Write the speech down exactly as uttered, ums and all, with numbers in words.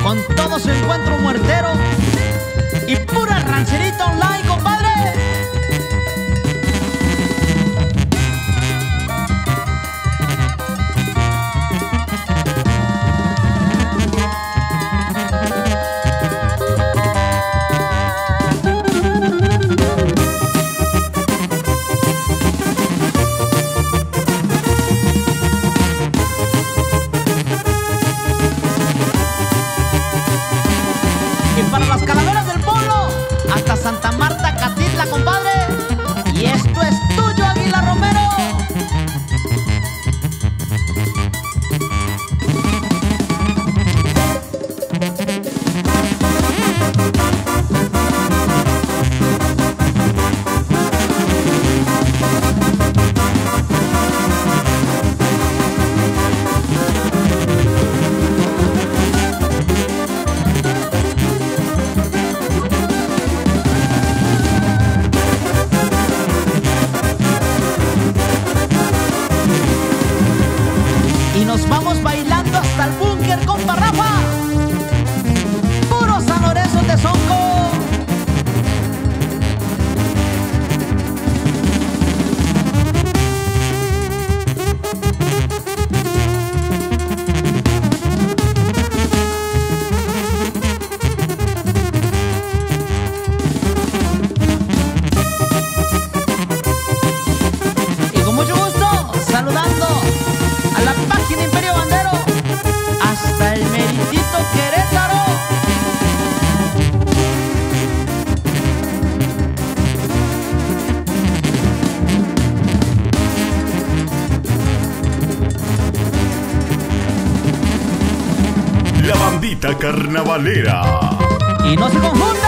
con todo su encuentro muertero y pura rancherita online, compadre. Para las calaveras del Polo, hasta Santa Marta, Catitla, compadre. Y esto es tuyo, Águila Romero. Y nos vamos bailando hasta el búnker, compa Rafa. Puro San Lorenzo de Sonco. Y con mucho gusto, saludando a la página Imperio Bandero hasta el meritito Querétaro. La bandita carnavalera. Y no se confunda.